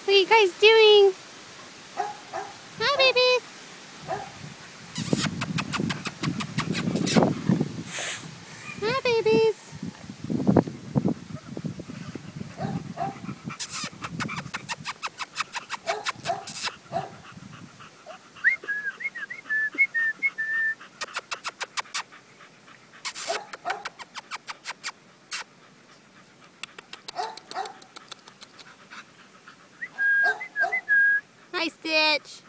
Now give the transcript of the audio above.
What are you guys doing? Hi, babies. Hi, babies. Hi, Stitch.